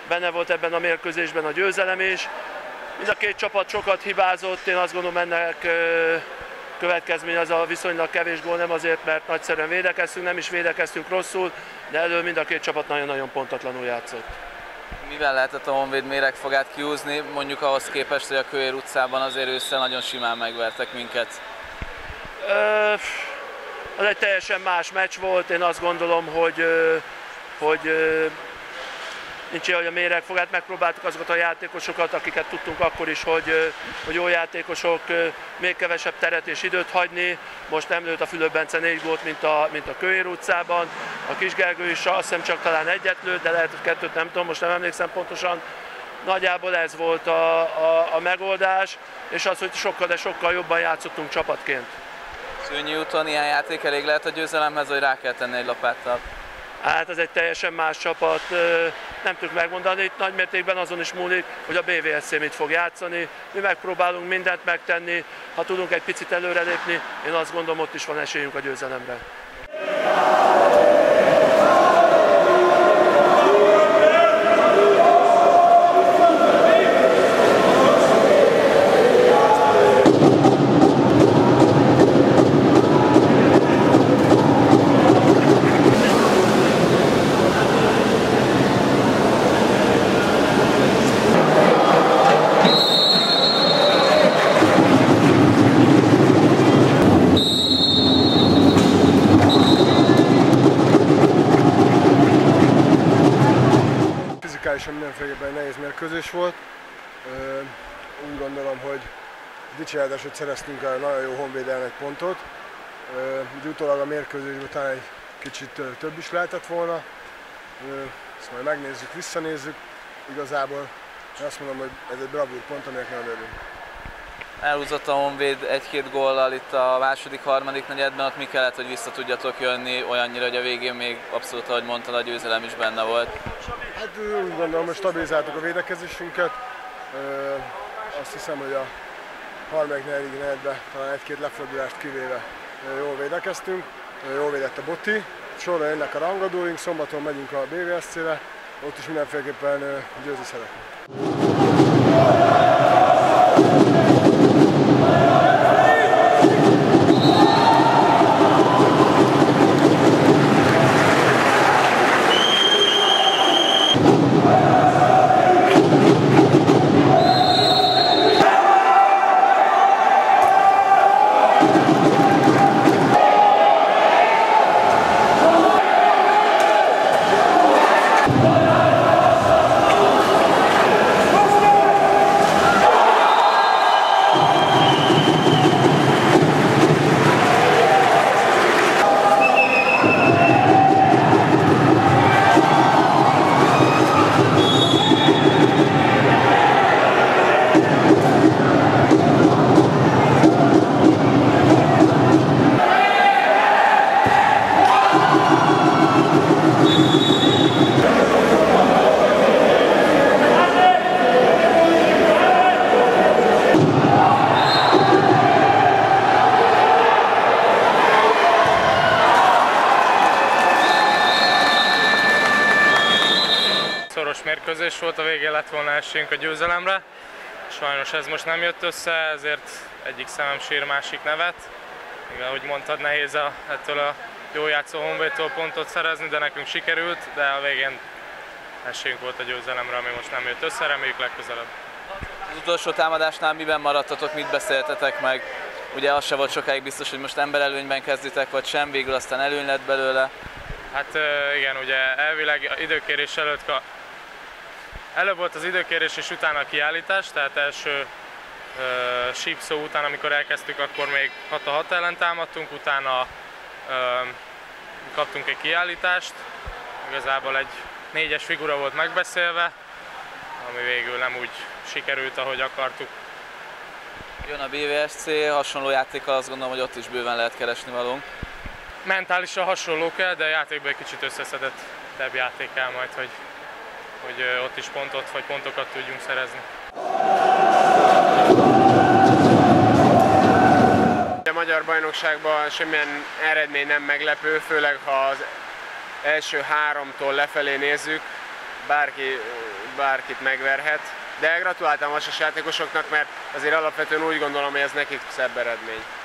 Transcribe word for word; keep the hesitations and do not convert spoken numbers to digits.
benne volt ebben a mérkőzésben a győzelem is. Mind a két csapat sokat hibázott, én azt gondolom ennek következmény az a viszonylag kevés gól, nem azért, mert nagyszerűen védekeztünk, nem is védekeztünk rosszul, de elő mind a két csapat nagyon-nagyon pontatlanul játszott. Mivel lehetett a Honvéd méregfogát kiúzni, mondjuk ahhoz képest, hogy a Kőér utcában azért ősszel nagyon simán megvertek minket? Ö, az egy teljesen más meccs volt, én azt gondolom, hogy, hogy nincs ilyen, hogy a méregfogát, megpróbáltuk azokat a játékosokat, akiket tudtunk akkor is, hogy, hogy jó játékosok, még kevesebb teret és időt hagyni. Most nem lőtt a Fülöp-Bence négy gólt, mint a, mint a Kőér utcában. A Kisgergő is azt hiszem csak talán egyet lőtt, de lehet, hogy kettőt nem tudom, most nem emlékszem pontosan. Nagyjából ez volt a, a, a megoldás, és az, hogy sokkal, de sokkal jobban játszottunk csapatként. Szőnyi úton ilyen játék elég lehet a győzelemhez, hogy rá kell tenni egy lapáttal? Hát ez egy teljesen más csapat, nem tudjuk megmondani, itt nagymértékben azon is múlik, hogy a bé vé es cé mit fog játszani. Mi megpróbálunk mindent megtenni, ha tudunk egy picit előrelépni, én azt gondolom, ott is van esélyünk a győzelemre. Fizikálisan mindenféleképpen egy nehéz mérkőzés volt. Úgy gondolom, hogy dicséretes, hogy szereztünk el nagyon jó Honvéd ellen egy pontot. Úgy utólag a mérkőzés után egy kicsit több is lehetett volna. Ezt majd megnézzük, visszanézzük. Igazából azt mondom, hogy ez egy bravúr pont, aminek nagyon örülünk. Elhúzott a Honvéd egy-két góllal itt a második, harmadik negyedben, ott mi kellett, hogy vissza tudjatok jönni olyannyira, hogy a végén még abszolút, ahogy mondtad, a győzelem is benne volt? Hát úgy gondolom, hogy stabilizáltuk a védekezésünket. Azt hiszem, hogy a harmadik, negyedik negyedben talán egy-két lefordítást kivéve jól védekeztünk. Jól védett a Botti. Sorra jönnek a rangadóink, szombaton megyünk a bé vé es cére, ott is mindenféleképpen győzni szeretnénk. Szoros mérkőzés volt, a végén lett volna esélyünk a győzelemre. Sajnos ez most nem jött össze, ezért egyik szemem sír, másik nevet. Igen, ahogy mondtad, nehéz a, ettől a jó játszó Honvédtól pontot szerezni, de nekünk sikerült, de a végén esélyünk volt a győzelemre, ami most nem jött össze, reméljük legközelebb. Az utolsó támadásnál miben maradtatok, mit beszéltetek meg? Ugye az se volt sokáig biztos, hogy most emberelőnyben kezditek, vagy sem, végül aztán előny lett belőle. Hát igen, ugye elvileg időkérés előtt, előbb volt az időkérés és utána a kiállítás, tehát első uh, sípszó után, amikor elkezdtük, akkor még hat a hat ellen támadtunk, utána uh, kaptunk egy kiállítást, igazából egy négyes figura volt megbeszélve, ami végül nem úgy sikerült, ahogy akartuk. Jön a bé vé es cé, hasonló játékkal azt gondolom, hogy ott is bőven lehet keresni valónk. Mentálisan hasonló kell, de a játékban egy kicsit összeszedettebb játék kell majd, hogy, hogy ott is pontot vagy pontokat tudjunk szerezni. A magyar bajnokságban semmilyen eredmény nem meglepő, főleg ha az első háromtól lefelé nézzük. Bárki bárkit megverhet. De gratuláltam a Vasas játékosoknak, mert azért alapvetően úgy gondolom, hogy ez nekik szebb eredmény.